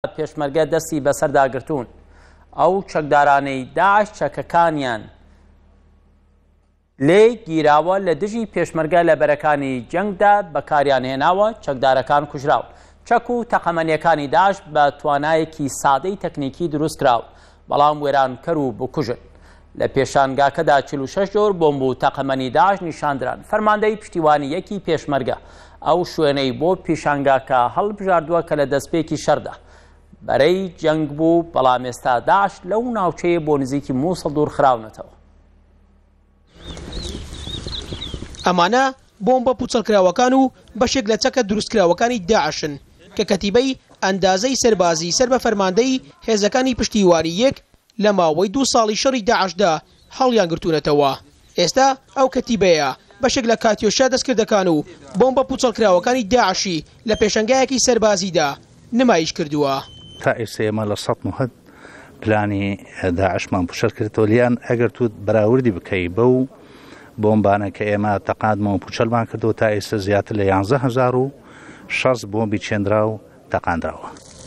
پێشمەرگە دەستی بەسەرداگرتوون ئەو چەکدارانەی داعش چەکەکانیان لێ گیراوە لە دژی پێشمەرگە لە بەرەکانی جەنگدا بەکاریان هێناوە چەکدارەکان کوژراون. چەک و تەقەمەنیەکانی داعش بە توانایەکی سادەی تەکنیکی دروست کراوە بەڵام وێرانکەر و بکوژن. لە پێشانگاکەدا 46 جۆر بۆمب و تەقەمەنی داعش نیشاندران. فەرماندەی پشتیوانی یەکی پێشمەرگە ئەو شوێنەی بۆ پێشانگاکە هەڵبژاردووە کە لە دەستپێکی شەردا بەرەی جەنگ بوو، بەڵام ئێستا داعش لەو ناوچەیە بۆ نزیکی مووسڵ دوورخراونەتەوە. ئەمانە بۆمبە پوچەڵکراوەکان و بەشێک لە چەکە دروستکراوەکانی داعشن کە کەتیبەی ئەندازەی سەربازی سەر بە فەرماندەی هێزەکانی پشتیوانی یەک لە ماوەی 2 ساڵی شەڕی داعشدا هەڵیان گرتوونەتەوە. ئێستا ئەو کەتیبەیە بەشێک لە کاتیۆشا دەستکردەکان و بۆمبە پوچەڵکراوەکانی داعشی لە پێشەنگایەکی سەربازیدا نمایش کردووە. تا ئێستا ئێمە لە 100 مهد پلانی داعشمان پوشەر کردەوە لیان ئەگەر تو بەراوردی بکەی بەو بۆمبانە کە ئێمە تەقاندمەوە پوچەلمان کردەوە تا ئێستا زیاتر لە 11,060 بۆمبی چێندرا و تەقاندراوە.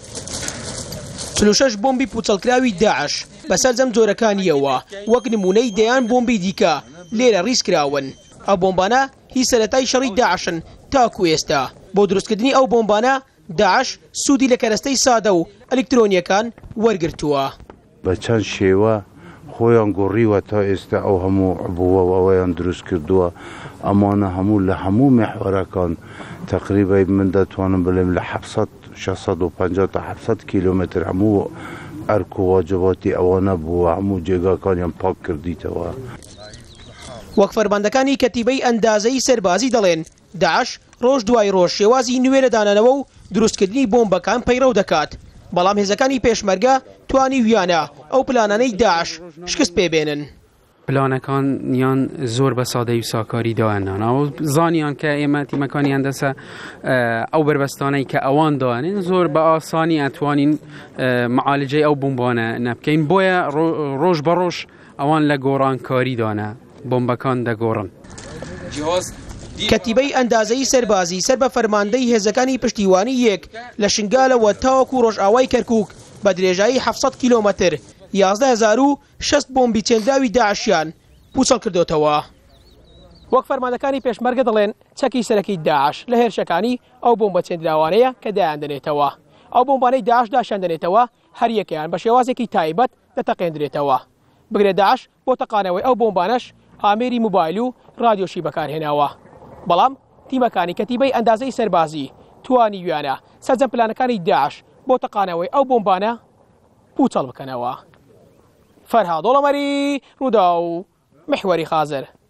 46 بۆمبی پوچەڵکراوی داعش بەسەر جەم جۆرەکانیەوە وەک نمونەی دەیان بۆمبی دیکە لێرە ڕیزکراون. ئەو بۆمبانە هی سەرەتای شەڕی داعشن تاکو ئێستا. بۆ دروستکردنی ئەو بۆمبانە داعش سوودی لە کەرەستەی سادە و ئەلکترۆنیەکان وەرگرتووە. بە چەند شێوە خۆیان گۆڕیوە تا ئێستا ئەو هەموو بووە ئەوەیان دروست کردووە. ئەمانە هەموو لە هەموو مێحوەرەکان تقریبا من دەتوانم بڵێم لە 650 تا 700 کیلۆمتر هەموو ئەرک و واجباتی ئەوانە بووە، هەموو جێگاکانیان پاک کردیتەوە. وەک فەرماندەکانی کەتیبەی ئەندازەی سەربازی دەڵێن داعش ڕۆژ دوای ڕۆژ شێوازی نوێ لە دانەوە و دروستکردنی بۆمبەکان پەیڕەو دەکات، بەڵام هێزەکانی پێشمەرگە توانی ویانە ئەو پلانانەی داعش شکست پێبێنن. پلانەکانیان زۆر بە سادەی و ساکاری داهێنانەوە و زانیان کە ئێمە تیمەکانیان دەسە ئەو بربەستانەی کە ئەوان داهێنن زۆر بە ئاسانی ئەتوانین معالجەی ئەو بۆمبانە نەبکەین. بۆیە ڕۆژ بە ڕۆژ ئەوان لە گۆڕانکاری دانە بۆمبەکان دەگۆڕن. کەتیبەی ئەندازەی سەربازی سەر بە فەرماندەی هێزەکانی پشتیوانی یەک لە شنگالەوە تاوەکو ڕۆژئاوای کەرکووک بە درێژایی 700 کیلۆمەتر 11,060 بۆمبی چێندراوی داعشیان پوچەڵ کردوتەوە. وەک فەرماندەکانی پێشمەرگە دەڵێن چەکی سەرەکی داعش لە هێرشەکانی ئەو بۆمبە چێندراوانەیە کە دایاندنێتەوە. ئەو بۆمبانەی داعش داشاندنێتەوە هەر یەکەیان بە شێوازێکی تایبەت دەتەقێندرێتەوە. بگرێ داعش بۆ تەقانەوەی ئەو بۆمبانەش ئامێری موبایل و رادیۆشی بەکارهێناوە، بەڵام تیمەکانی کەتیبەی ئەندازەی سەربازی توانی ویانە سەرجەم پلانەکانی داعش بۆ تەقانەوەی ئەو بۆمبانە پوچەڵ بکەنەوە. فەرهاد وڵەمەری ڕوودا و محوەری خازر.